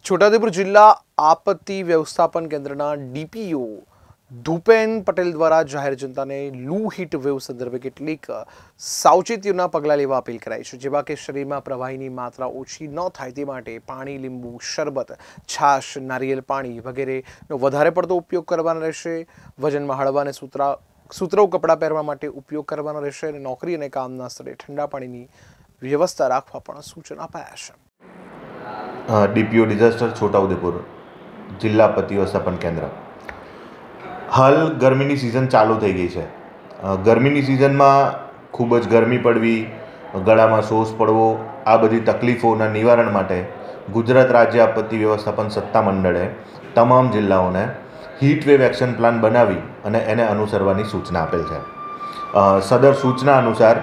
છોટાઉદેપુર જિલ્લા આપત્તિ વ્યવસ્થાપન કેન્દ્રના ડીપીઓ ધુપેન પટેલ દ્વારા જાહેર જનતાને લૂ હીટ વેવ સંદર્ભે કેટલીક સાવચેતીઓના પગલાં લેવા અપીલ કરાઈ છે, જેવા કે શરીરમાં પ્રવાહીની માત્રા ઓછી ન થાય તે માટે પાણી, લીંબુ શરબત, છાશ, નારિયેળ પાણી વગેરેનો વધારે પડતો ઉપયોગ કરવાનો રહેશે. વજનમાં હળવા અને સુતરાઉ કપડાં પહેરવા માટે ઉપયોગ કરવાનો રહેશે અને નોકરી અને કામના સ્થળે ઠંડા પાણીની વ્યવસ્થા રાખવા પણ સૂચન અપાયા છે. ડીપીઓ ડિઝાસ્ટર છોટાઉદેપુર જિલ્લા આપત્તિ વ્યવસ્થાપન કેન્દ્ર. હાલ ગરમીની સિઝન ચાલુ થઈ ગઈ છે. ગરમીની સિઝનમાં ખૂબ જ ગરમી પડવી, ગળામાં સોસ પડવો, આ બધી તકલીફોના નિવારણ માટે ગુજરાત રાજ્ય આપત્તિ વ્યવસ્થાપન સત્તામંડળે તમામ જિલ્લાઓને હીટ વેવ એક્શન પ્લાન બનાવી અને એને અનુસરવાની સૂચના આપેલ છે. સદર સૂચના અનુસાર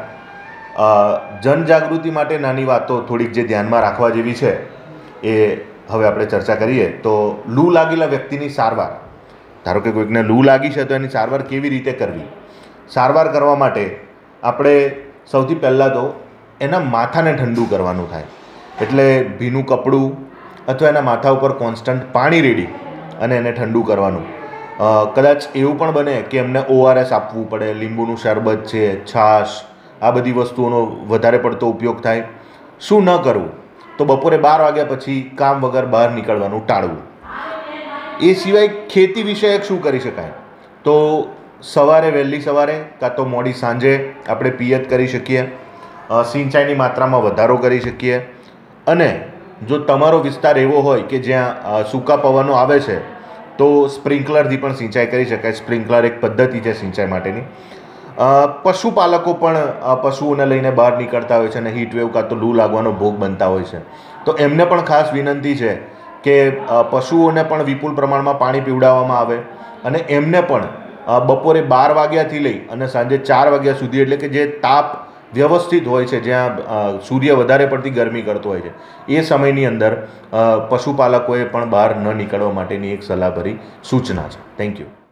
જનજાગૃતિ માટે નાની વાતો થોડીક જે ધ્યાનમાં રાખવા જેવી છે એ હવે આપણે ચર્ચા કરીએ. તો લૂ લાગેલા વ્યક્તિની સારવાર, ધારો કે કોઈકને લૂ લાગી છે તો એની સારવાર કેવી રીતે કરવી? સારવાર કરવા માટે આપણે સૌથી પહેલાં તો એના માથાને ઠંડુ કરવાનું થાય, એટલે ભીનું કપડું અથવા એના માથા ઉપર કોન્સ્ટન્ટ પાણી રેડી અને એને ઠંડુ કરવાનું. કદાચ એવું પણ બને કે એમને ORS આપવું પડે, લીંબુનું શરબત છે, છાશ, આ બધી વસ્તુઓનો વધારે પડતો ઉપયોગ થાય. શું ન કરવું? તો બપોરે 12 વાગ્યા પછી કામ વગર બહાર નીકળવાનું ટાળવું. એ સિવાય ખેતી વિષયક શું કરી શકાય? તો સવારે, વહેલી સવારે કાં તો મોડી સાંજે આપણે પિયત કરી શકીએ, સિંચાઈની માત્રામાં વધારો કરી શકીએ. અને જો તમારો વિસ્તાર એવો હોય કે જ્યાં સૂકા પવનો આવે છે તો સ્પ્રિંકલરથી પણ સિંચાઈ કરી શકાય. સ્પ્રિંકલર એક પદ્ધતિ છે સિંચાઈ માટેની. પશુપાલકો પણ પશુઓને લઈને બહાર નીકળતા હોય છે અને હીટવેવ કાં તો લૂ લાગવાનો ભોગ બનતા હોય છે, તો એમને પણ ખાસ વિનંતી છે કે પશુઓને પણ વિપુલ પ્રમાણમાં પાણી પીવડાવવામાં આવે અને એમને પણ બપોરે 12 વાગ્યાથી લઈ અને સાંજે 4 વાગ્યા સુધી, એટલે કે જે તાપ વ્યવસ્થિત હોય છે, જ્યાં સૂર્ય વધારે પડતી ગરમી કરતો હોય છે, એ સમયની અંદર પશુપાલકોએ પણ બહાર ન નીકળવા માટેની એક સલાહભરી સૂચના છે. Thank you.